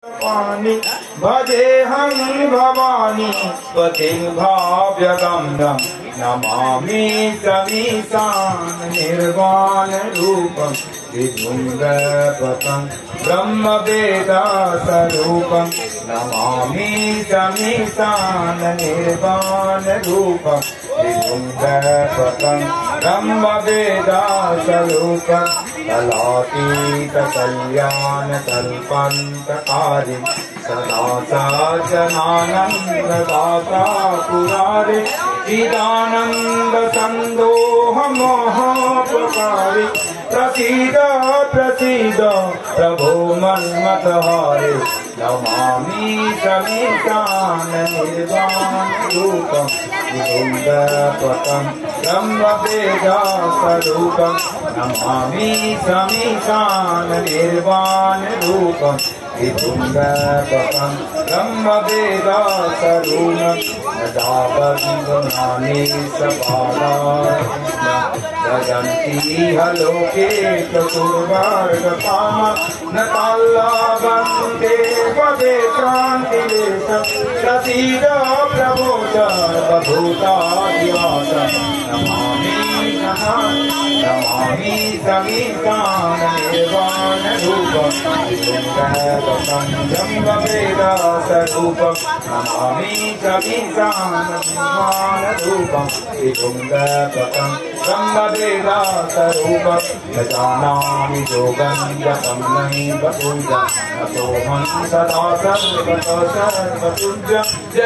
पानी भजेऽहं भवानी स्वतिर्भाव्यगम्यं नमामि समीशान निर्वाणरूपं विभुङ्गपतं ब्रह्मवेदस्वरूपं नमामि समीशान निर्वाणरूपं विभुङ्गपतं ब्रह्मवेदस्वरूपं कलातीतकल्याणकल्पान्तकारि सदा सज्जनानन्ददाता पुरारे चिदानन्दसन्दोहमहाप्रकारे प्रसीद प्रसीद प्रभो मन्मथहारे नमामि समीशान निर्वाणरूपं विभुङ्गपतं ब्रह्मवेदस्वरूपं नमामि समीशान निर्वाणरूपं विभुङ्गपतं ब्रह्मवेदस्वरूपं यदा बन्धनानि सबालाः भजन्ति लोके चतुर्वर्गकामा न ताल्लाभन्ते पदे शान्तिलेशं प्रसीद प्रभो सर्वभूताधिवासं नमामि समीशान निर्वाणरूपं विभुङ्गपतं ब्रह्मवेदस्वरूपं नमामि समीशान निर्वाणरूपं विभुङ्गपतं ब्रह्मवेदस्वरूपं न जानामि योगं यतं नैव पूजा नतोऽहं सदा सर्वतः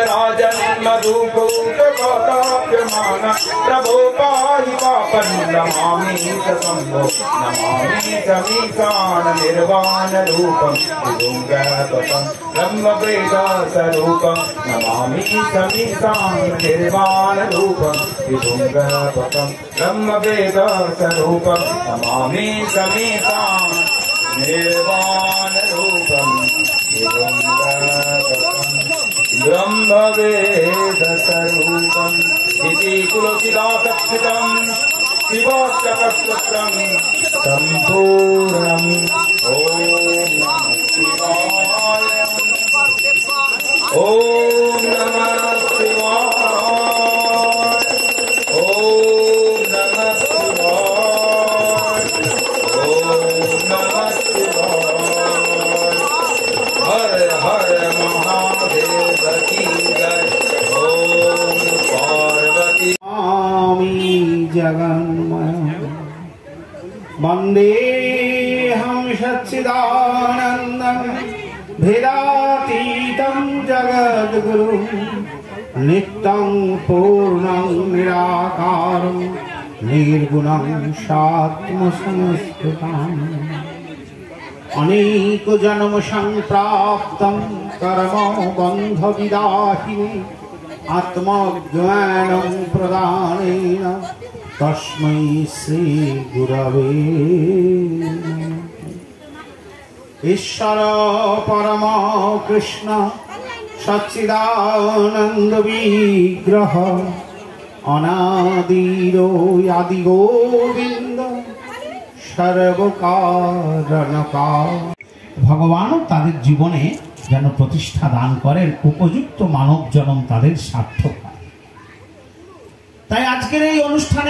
जराजन्मदुःखोपताप्यमान प्रभो पाहि पापं नमामि शम्भो नमामि समीशान निर्वाणरूपं विभुङ्गपतं ब्रह्मवेदस्वरूपं नमामि समीशान निर्वाणरूपं विभुङ्गपतं ब्रह्मवेदस्वरूपं नमामि समीशान निर्वाणरूपं विभुङ्गपतं ब्रह्मवेदस्वरूपम् इति तुलसीदासकृतं शिवस्तकस्तोत्रं सम्पूर्णम् ॐ नमः शिवाय ॐ नमः शिवाय ॐ नमः शिवाय ॐ नमः शिवाय हर हर महादेव की जय ओम पार्वती जगन्मय वन्देऽहं सच्चिदानन्दं भेदातीतं जगद्गुरुं नित्यं पूर्णं निराकारं निर्गुणं शात्मसंस्कृतम् अनेक जन्म संप्राप्तं कर्म बंध विदाहिनी आत्मज्ञानं प्रदानेन तस्मै श्री गुरवे नमः। ईश्वर परम कृष्ण सच्चिदानंद विग्रह अनादिरो आदि गोविंद सर्वकारणकार भगवान ताদের জীবনে যেন প্রতিষ্ঠা দান করেন উপযুক্ত মানব জন্ম তাদের সার্থক হয়। তাই আজকের এই অনুষ্ঠানে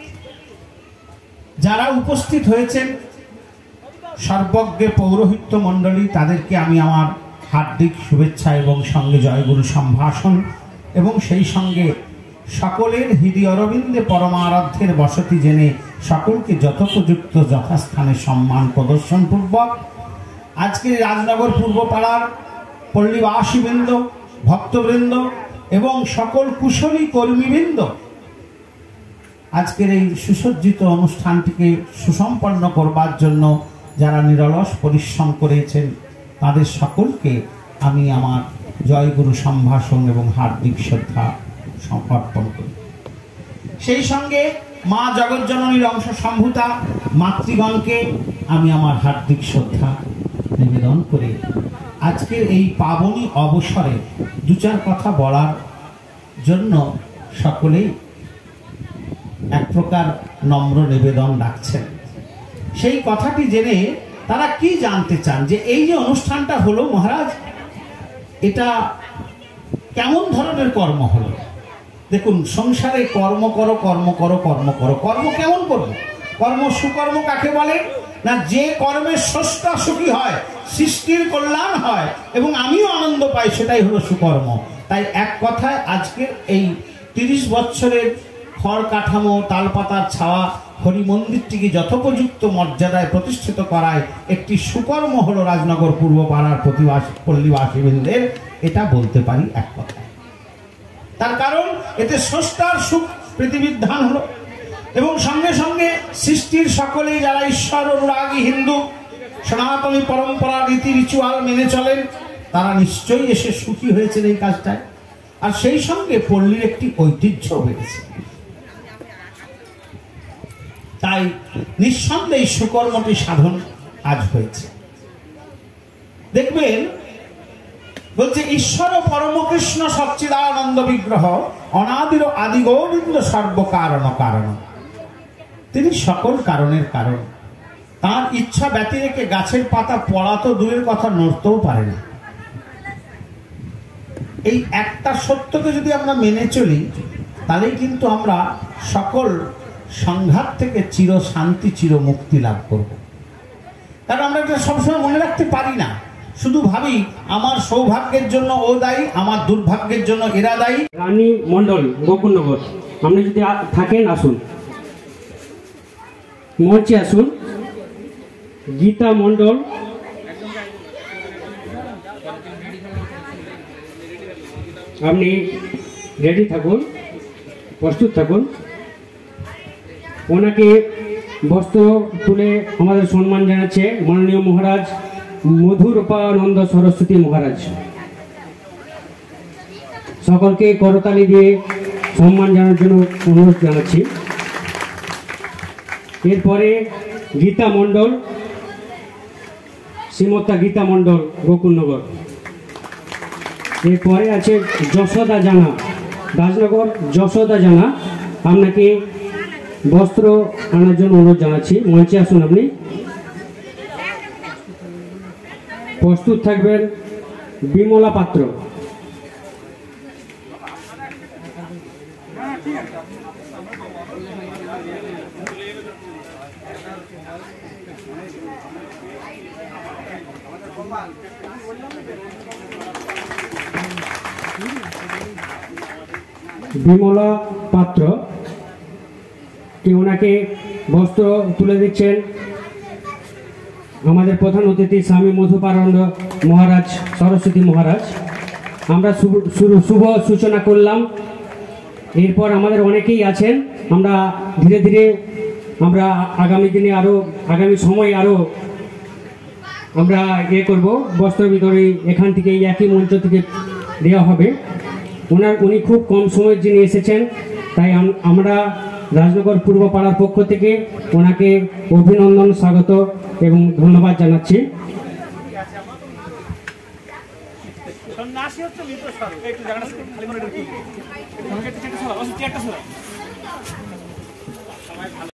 যারা উপস্থিত হয়েছেন সর্বজ্ঞ পৌরোহিত্য মণ্ডলী তাদেরকে আমি আমার হার্দিক শুভেচ্ছা এবং সঙ্গে জয়গুরু সম্ভাষণ এবং সেই সঙ্গে সকলের হৃদয় অরবিন্দে পরমারাধ্যের বসতি জেনে সকলকে যথোপযুক্ত যথাস্থানে সম্মান প্রদর্শন পূর্বক আজকে রাজনগর পূর্বপাড়ার পল্লীবাসীবৃন্দ ভক্তবৃন্দ এবং সকল কুশলী কর্মীবৃন্দ আজকের এই সুসজ্জিত অনুষ্ঠানটিকে সুসম্পন্ন করবার জন্য যারা নিরলস পরিশ্রম করেছেন তাদের সকলকে আমি আমার জয়গুরু সম্ভাষণ এবং হার্দিক শ্রদ্ধা সমর্পণ করি। সেই সঙ্গে মা জগজ্জননীর অংশ সম্ভূতা মাতৃগণকে আমি আমার হার্দিক শ্রদ্ধা নিবেদন করে আজকের এই পাবনী অবসরে দু চার কথা বলার জন্য সকলেই এক প্রকার নম্র নিবেদন রাখছেন। সেই কথাটি জেনে তারা কি জানতে চান যে এই যে অনুষ্ঠানটা হলো মহারাজ, এটা কেমন ধরনের কর্ম হলো? দেখুন, সংসারে কর্ম করো, কর্ম করো, কর্ম করো, কর্ম কেমন করবো? কর্ম সুকর্ম কাকে বলে না? যে কর্মের স্রষ্টা সুখী হয়, সৃষ্টির কল্যাণ হয় এবং আমিও আনন্দ পাই, সেটাই হলো সুকর্ম। তাই এক কথায় আজকের এই 30 বছরের খড় কাঠামো, তালপাতার ছাওয়া হরি মন্দিরটিকে যথোপযুক্ত মর্যাদায় প্রতিষ্ঠিত করায় একটি সুকর্ম হলো রাজনগর পূর্ব পাড়ার পল্লীবাসীবৃন্দের, এটা বলতে পারি এক কথায়। তার কারণ এতে স্রষ্টার সুখ পৃথিবীর ধান হলো এবং সঙ্গে সঙ্গে সৃষ্টির সকলেই যারা ঈশ্বর অনুরাগী হিন্দু সনাতনী পরম্পরা রীতি রিচুয়াল মেনে চলেন, তারা নিশ্চয়ই এসে সুখী হয়েছেন এই কাজটায়। আর সেই সঙ্গে পল্লীর একটি ঐতিহ্য বেড়েছে। তাই নিঃসন্দেহে সুকর্মটি সাধন আজ হয়েছে। দেখবেন, বলছে ঈশ্বর পরমকৃষ্ণ সচ্চিদানন্দ বিগ্রহ অনাদির আদি গোবিন্দ সর্বকারণ কারণ। তিনি সকল কারণের কারণ। তার ইচ্ছা ব্যতি রেখে গাছের পাতা পড়া তো দূরের কথা, নড়তেও পারে না। এই একটা সত্যকে যদি আমরা মেনে চলি, তাহলেই কিন্তু আমরা সকল সংঘাত থেকে চির শান্তি, চির মুক্তি লাভ করব। কারণ আমরা এটা সবসময় মনে রাখতে পারি না, শুধু ভাবি আমার সৌভাগ্যের জন্য ও দায়ী, আমার দুর্ভাগ্যের জন্য এরা দায়ী। রানী মন্ডল, গোকুলনগর, আপনি যদি থাকেন আসুন, মঞ্চে আসুন। গীতা মন্ডল, আপনি রেডি থাকুন, প্রস্তুত থাকুন। ওনাকে বস্ত্র তুলে আমাদের সম্মান জানাচ্ছে মাননীয় মহারাজ মধুরূপানন্দ সরস্বতী মহারাজ। সকলকে করতালি দিয়ে সম্মান জানার জন্য অনুরোধ জানাচ্ছি। এরপরে গীতা মণ্ডল, শ্রীমতা গীতা মণ্ডল, গোকুলনগর। এরপরে আছে যশোদা জানা, রাজনগর যশোদা জানা, আপনাকে বস্ত্র আনার জন্য অনুরোধ জানাচ্ছি। মঞ্চে আসুন, আপনি প্রস্তুত থাকবেন। বিমলা পাত্র, বিমলা পাত্র কি ওনাকে বস্ত্র তুলে দিচ্ছেন আমাদের প্রধান অতিথি স্বামী মধুপানন্দ মহারাজ, সরস্বতী মহারাজ। আমরা শুভ সূচনা করলাম। এরপর আমাদের অনেকেই আছেন, আমরা ধীরে ধীরে আমরা আগামী দিনে আগামী সময় আমরা করব। বস্ত্র বিতরণী এখান থেকে একই মঞ্চ থেকে দেওয়া হবে। উনি খুব কম সময়ের জন্য এসেছেন, তাই আমরা রাজনগর পূর্ব পাড়ার পক্ষ থেকে ওনাকে অভিনন্দন, স্বাগত এবং ধন্যবাদ জানাচ্ছি। সন্ন্যাসী হচ্ছে মৃত স্বরূপ, একটু জায়গাটা খালি করে রেখে